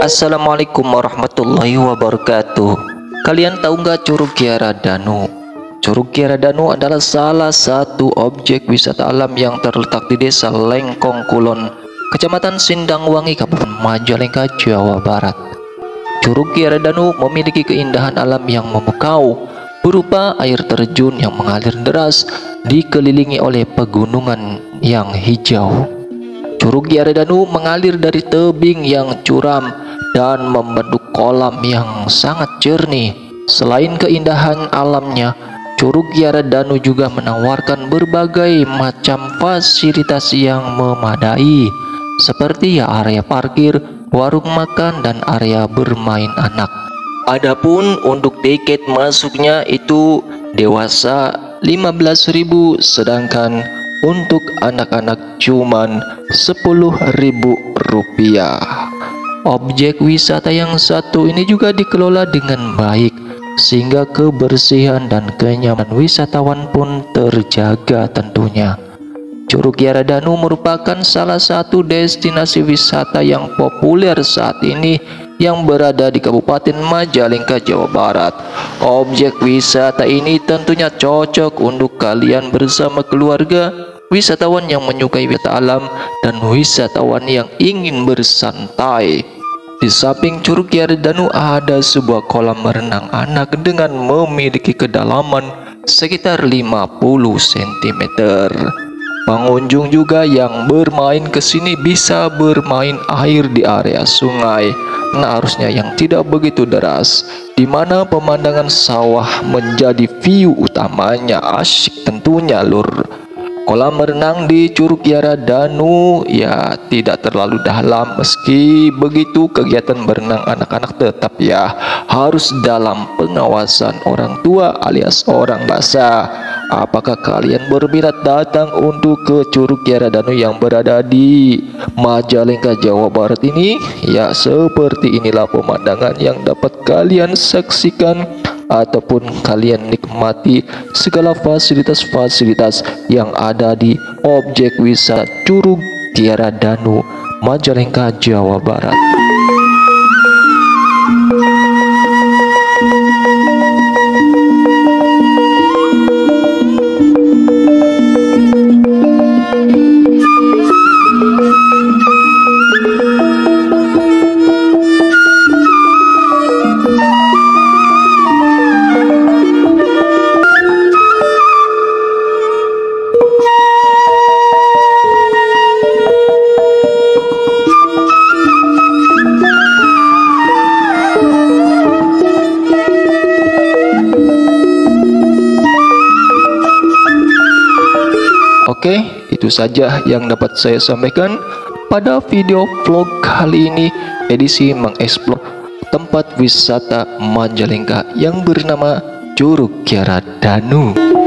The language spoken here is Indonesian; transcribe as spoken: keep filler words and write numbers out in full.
Assalamualaikum warahmatullahi wabarakatuh. Kalian tahu nggak Curug Kiara Danu? Curug Kiara Danu adalah salah satu objek wisata alam yang terletak di Desa Lengkong Kulon, Kecamatan Sindangwangi, Kabupaten Majalengka, Jawa Barat. Curug Kiara Danu memiliki keindahan alam yang memukau, berupa air terjun yang mengalir deras, dikelilingi oleh pegunungan yang hijau. Curug Kiara Danu mengalir dari tebing yang curam dan membentuk kolam yang sangat jernih. Selain keindahan alamnya, Curug Kiara Danu juga menawarkan berbagai macam fasilitas yang memadai, seperti ya area parkir, warung makan, dan area bermain anak. Adapun untuk tiket masuknya itu dewasa lima belas ribu, sedangkan untuk anak-anak cuman sepuluh ribu rupiah. Objek wisata yang satu ini juga dikelola dengan baik, sehingga kebersihan dan kenyamanan wisatawan pun terjaga tentunya. Curug Kiara Danu merupakan salah satu destinasi wisata yang populer saat ini yang berada di Kabupaten Majalengka, Jawa Barat. Objek wisata ini tentunya cocok untuk kalian bersama keluarga, wisatawan yang menyukai wisata alam, dan wisatawan yang ingin bersantai. Di samping Curug Kiara Danu ada sebuah kolam renang anak dengan memiliki kedalaman sekitar lima puluh sentimeter. Pengunjung juga yang bermain ke sini bisa bermain air di area sungai, nah arusnya yang tidak begitu deras, di mana pemandangan sawah menjadi view utamanya. Asyik tentunya lur. Kolam renang di Curug Kiara Danu ya tidak terlalu dalam, meski begitu kegiatan berenang anak-anak tetap ya harus dalam pengawasan orang tua alias orang dewasa. Apakah kalian berminat datang untuk ke Curug Kiara Danu yang berada di Majalengka, Jawa Barat ini? Ya, seperti inilah pemandangan yang dapat kalian saksikan ataupun kalian nikmati segala fasilitas-fasilitas yang ada di objek wisata Curug Kiara Danu, Majalengka, Jawa Barat. Oke, itu saja yang dapat saya sampaikan pada video vlog kali ini, edisi mengeksplor tempat wisata Majalengka yang bernama Curug Kiara Danu.